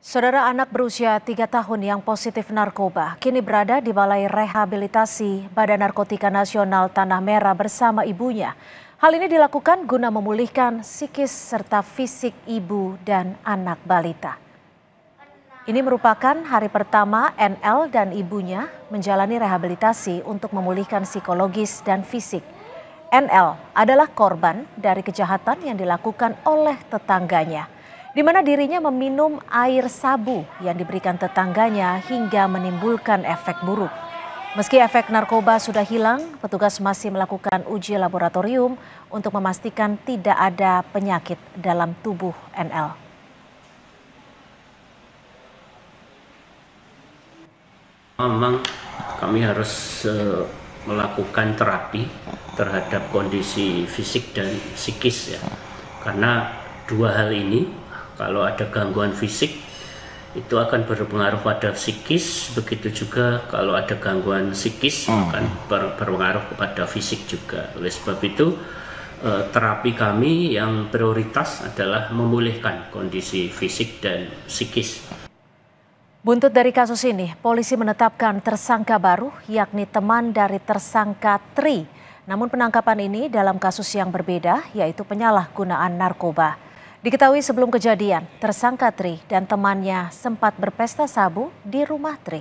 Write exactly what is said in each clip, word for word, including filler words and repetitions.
Saudara anak berusia tiga tahun yang positif narkoba kini berada di Balai Rehabilitasi Badan Narkotika Nasional Tanah Merah bersama ibunya. Hal ini dilakukan guna memulihkan psikis serta fisik ibu dan anak balita. Ini merupakan hari pertama N L dan ibunya menjalani rehabilitasi untuk memulihkan psikologis dan fisik. N L adalah korban dari kejahatan yang dilakukan oleh tetangganya, di mana dirinya meminum air sabu yang diberikan tetangganya hingga menimbulkan efek buruk. Meski efek narkoba sudah hilang, petugas masih melakukan uji laboratorium untuk memastikan tidak ada penyakit dalam tubuh N L. Memang kami harus uh, melakukan terapi terhadap kondisi fisik dan psikis ya, karena dua hal ini, kalau ada gangguan fisik itu akan berpengaruh pada psikis, begitu juga kalau ada gangguan psikis hmm. akan ber berpengaruh kepada fisik juga. Oleh sebab itu eh, terapi kami yang prioritas adalah memulihkan kondisi fisik dan psikis. Buntut dari kasus ini, polisi menetapkan tersangka baru yakni teman dari tersangka Tri. Namun penangkapan ini dalam kasus yang berbeda, yaitu penyalahgunaan narkoba. Diketahui sebelum kejadian, tersangka Tri dan temannya sempat berpesta sabu di rumah Tri.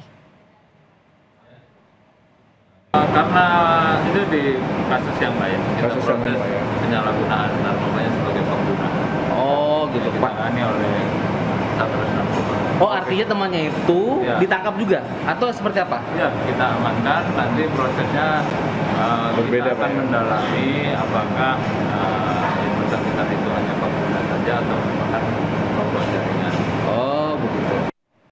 Karena itu di kasus yang lain, kita kasus proses yang penyalahgunaan narkobanya sebagai pengguna. Oh gitu Pak. Ditangani oleh Satres Narkoba. Oh artinya temannya itu ya. Ditangkap juga atau seperti apa? Ya, kita amankan, nanti prosesnya uh, berbeda kita akan Pak. mendalami apakah uh, yang bersangkutan itu hanya pengguna saja atau bahkan kelompok jaringan.